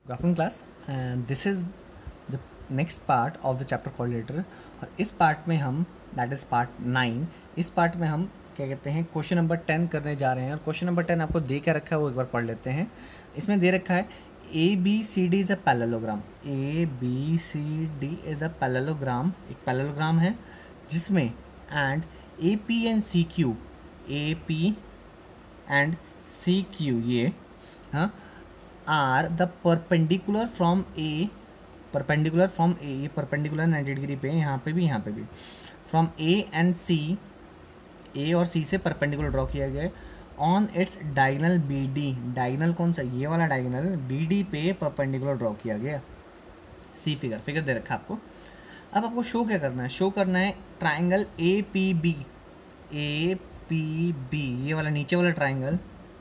Good afternoon class, and this is the next part of the chapter called letter। और इस part में हम that is part 9, इस part में हम क्या कहते हैं क्वेश्चन नंबर 10 करने जा रहे हैं। और क्वेश्चन नंबर 10 आपको दे क्या रखा है वो एक बार पढ़ लेते हैं। इसमें दे रखा है ABCD is a parallelogram. ABCD is a parallelogram, एक पैरेललोग्राम है जिसमें and AP and CQ, AP and CQ ये हाँ are the perpendicular from A, perpendicular from A, ये परपेंडिकुलर 90 डिग्री पे, यहाँ पे भी फ्रॉम ए एंड सी, ए और सी से परपेंडिकुलर ड्रॉ किया गया है। On its diagonal B D, diagonal कौन सा, ये वाला डायगनल बी डी पे परपेंडिकुलर ड्रॉ किया गया। सी फिगर दे रखा आपको। अब आपको शो क्या करना है, शो करना है triangle A P B, A P B, ये वाला नीचे वाला ट्राइंगल,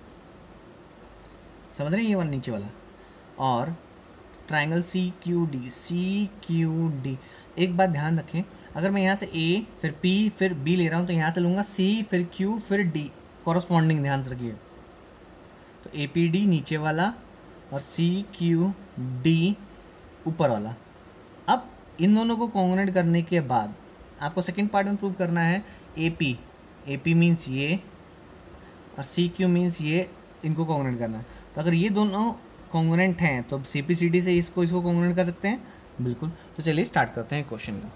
समझ रहे हैं, ये वाला नीचे वाला, और ट्राइंगल सी क्यू डी। एक बात ध्यान रखें, अगर मैं यहाँ से ए फिर पी फिर बी ले रहा हूँ तो यहाँ से लूँगा सी फिर क्यू फिर डी, कॉरस्पॉन्डिंग ध्यान से रखिए। तो ए पी डी नीचे वाला और सी क्यू डी ऊपर वाला। अब इन दोनों को कॉन्ग्रुएंट करने के बाद आपको सेकेंड पार्ट में प्रूव करना है ए पी मीन्स ये और सी क्यू मीन्स ये, इनको कॉन्ग्रुएंट करना है। तो अगर ये दोनों कॉन्ग्रुएंट हैं तो CPCD से इसको कॉन्ग्रुएंट कर सकते हैं, बिल्कुल। तो चलिए स्टार्ट करते हैं क्वेश्चन का।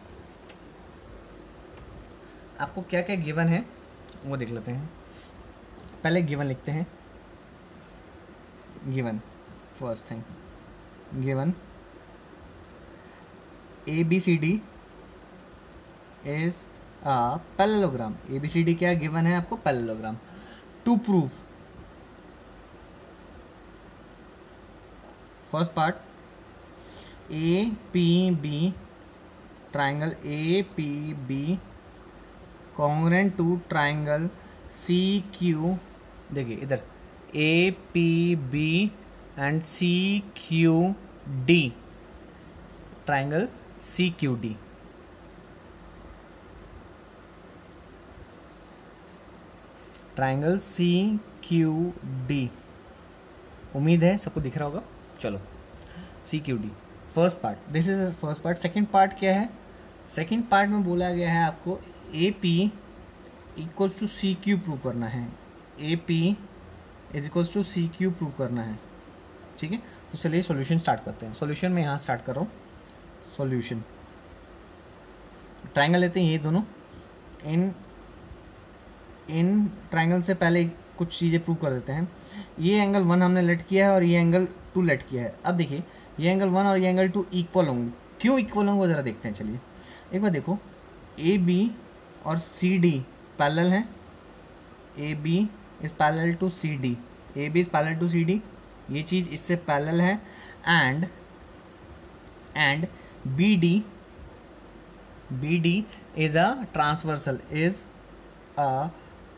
आपको क्या क्या गिवन है वो देख लेते हैं। पहले गिवन लिखते हैं। Given first thing, given ABCD is a parallelogram. ABCD क्या गिवन है आपको, parallelogram. To prove, first part APB, triangle APB congruent to triangle CQ। देखिए इधर APB and CQD, triangle CQD। Triangle CQD, उम्मीद है सबको दिख रहा होगा। चलो CQD first part, this is first part. Second part क्या है, सेकंड पार्ट में बोला गया है आपको AP equals to CQ prove करना है। AP is equals to CQ prove करना है, ठीक है। तो चलिए सॉल्यूशन स्टार्ट करते हैं। सॉल्यूशन में यहाँ स्टार्ट कर रहा हूँ। सॉल्यूशन, ट्राइंगल लेते हैं ये दोनों। इन ट्राइंगल से पहले कुछ चीज़ें प्रूव कर देते हैं। ये एंगल 1 हमने लेट किया है और ये एंगल 2 लेट किया है। अब देखिए ये एंगल 1 और ये एंगल 2 इक्वल होंगे। क्यों इक्वल होंगे वो ज़रा देखते हैं। चलिए एक बार देखो, AB और CD पैरेलल हैं। AB is parallel to CD, AB is parallel to CD, ये चीज़ इससे पैरेलल है। And BD is a transversal, is a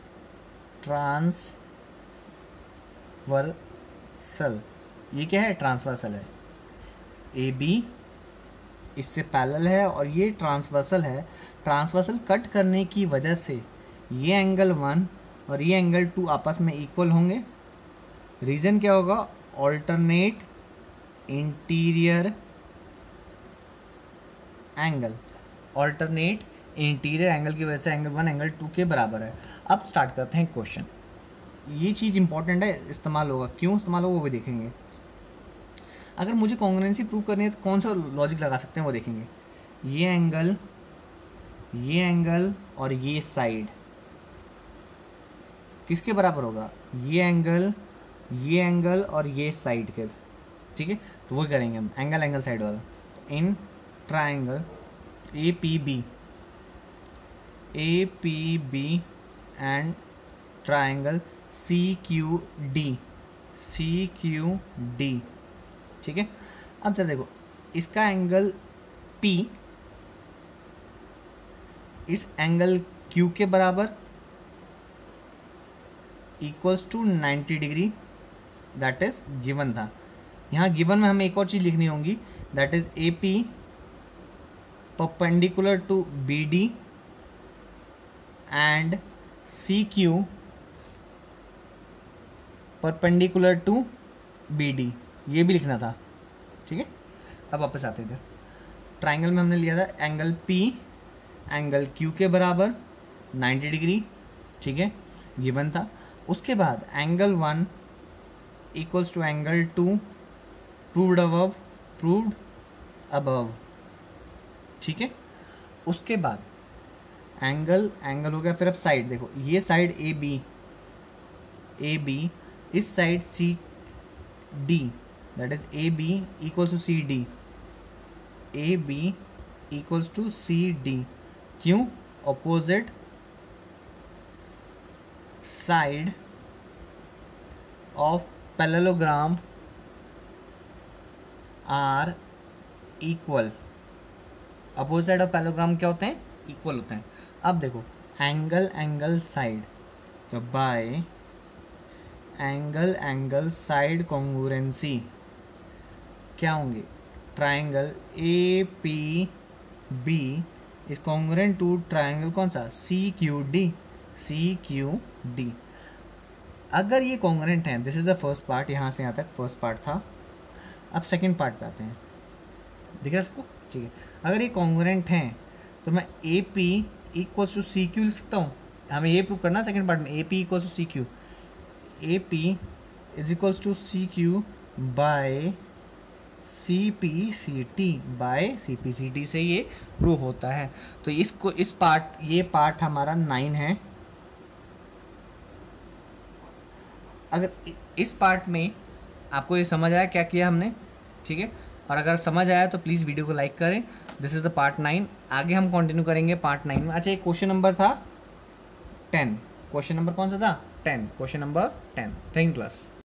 transversal. ये क्या है, ट्रांसवर्सल है। AB इससे पैरेलल है और ये ट्रांसवर्सल है। ट्रांसवर्सल कट करने की वजह से ये एंगल 1 और ये एंगल 2 आपस में इक्वल होंगे। रीज़न क्या होगा, alternate interior angle, alternate interior angle की वजह से एंगल 1 एंगल 2 के बराबर है। अब स्टार्ट करते हैं क्वेश्चन। ये चीज़ इंपॉर्टेंट है, इस्तेमाल होगा, क्यों इस्तेमाल होगा वो भी देखेंगे। अगर मुझे कॉन्ग्रुएंसी प्रूव करनी है तो कौन सा लॉजिक लगा सकते हैं वो देखेंगे। ये एंगल और ये साइड किसके बराबर होगा, ये एंगल और ये साइड के, ठीक है। तो वो करेंगे हम एंगल साइड वाला। तो in triangle APB and triangle CQD, ठीक है। अब जरा देखो, इसका एंगल P इस एंगल Q के बराबर equals to 90 degree, that is given था। यहाँ गिवन में हमें एक और चीज़ लिखनी होगी, that is AP perpendicular to BD and CQ perpendicular to BD, ये भी लिखना था। ठीक है, अब वापस आते हैं इधर। ट्राइंगल में हमने लिया था एंगल पी एंगल क्यू के बराबर 90 डिग्री, ठीक है, गिवन था। उसके बाद angle 1 equals to angle 2 proved above, ठीक है। उसके बाद एंगल हो गया। फिर अब साइड देखो, ये साइड ए बी, इस side C D, that is A B equals to C D, A B equals to C D. क्यों? Opposite side of parallelogram are equal. Opposite side of parallelogram क्या होते हैं? Equal होते हैं। अब देखो angle side, तो बाय एंगल साइड कॉन्ग्रुएंसी क्या होंगे? Triangle A P B is congruent to triangle कौन सा? C Q D. अगर ये कॉन्ग्रुएंट हैं, this is the first part, यहाँ से यहाँ तक फर्स्ट पार्ट था। अब सेकंड पार्ट पे आते हैं, दिख रहा है सबको? ठीक है, अगर ये कॉन्ग्रुएंट हैं तो मैं A P equals to C Q लिख सकता हूँ। हमें ये प्रूव करना सेकंड पार्ट में, A P equals to C Q, A P is equals to C Q by C P C T से ये प्रूव होता है। तो इसको ये पार्ट हमारा 9 है। अगर इस पार्ट में आपको ये समझ आया क्या किया हमने, ठीक है, और अगर समझ आया तो प्लीज़ वीडियो को लाइक करें। This is the part 9। आगे हम कंटिन्यू करेंगे पार्ट 9 में। अच्छा, एक क्वेश्चन नंबर था 10। क्वेश्चन नंबर कौन सा था? 10। Question number 10। Thank you class.